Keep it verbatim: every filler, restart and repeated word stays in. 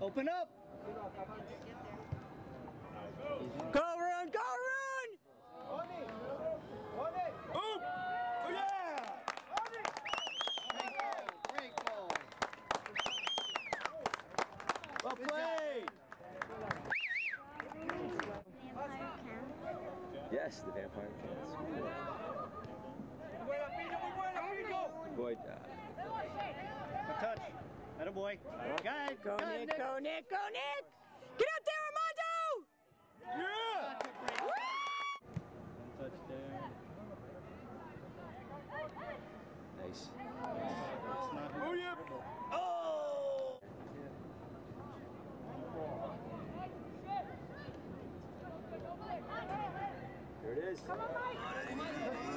Open up! Go run, go run! On it! On it! Oop! Oh yeah! On it! Great goal! Great goal! Well played! Vampire counts. Yes, the vampire counts. Good job. Good touch. Atta boy. Good. Go Good, Nick, go Nick, go Nick! Get up there, Armando! Yeah! One touch there. Nice. It's not Oh yeah! Oh! There it is. Come on, Mike!